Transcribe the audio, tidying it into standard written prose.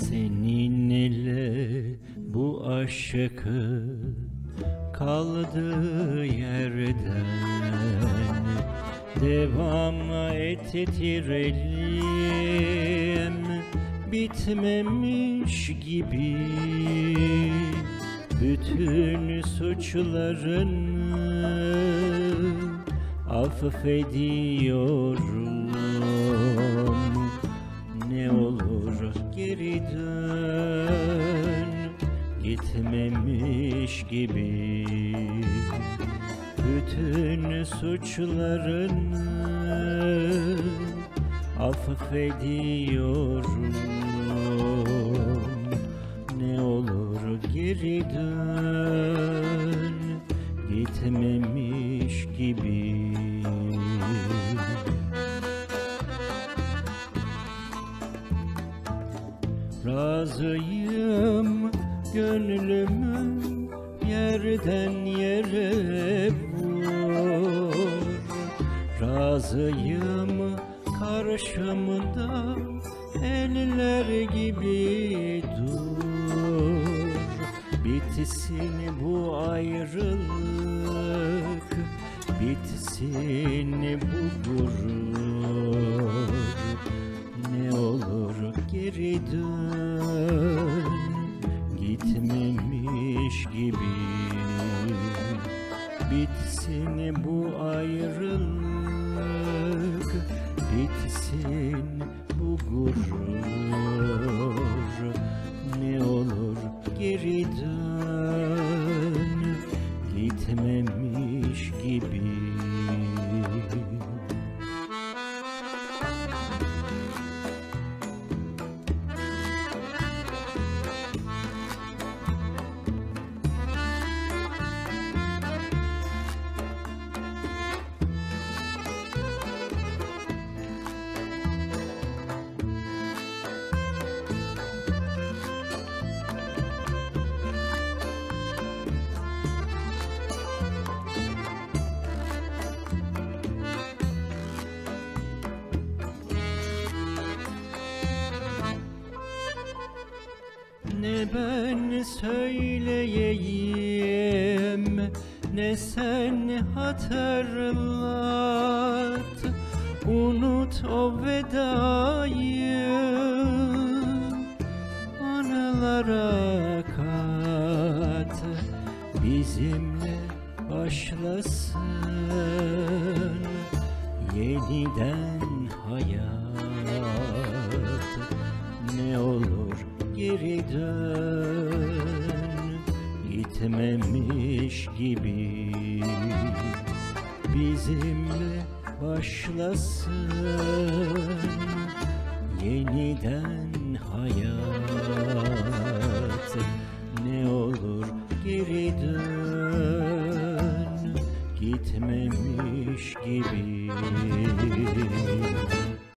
Seninle bu aşkı kaldığı yerden devam ettirelim, bitmemiş gibi bütün suçlarını affediyorum. Ne olur geri dön, gitmemiş gibi bütün suçlarını affediyorum. Ne olur geri dön, gitmemiş gibi. Razıyım gönlümü yerden yere vur. Razıyım karşımda eller gibi dur. Bitsin bu ayrılık, bitsin bu gurur. Ne olur geri dön, gitmemiş gibi. Bitsin bu ayrılık, bitsin bu gurur. Ne olur geri dön, gitmemiş gibi. Ne ben söyleyeyim, ne sen hatırlat. Unut o vedayı, anılara kat. Bizimle başlasın yeniden hayat. Ne olur geri dön, gitmemiş gibi. Bizimle başlasın yeniden hayat.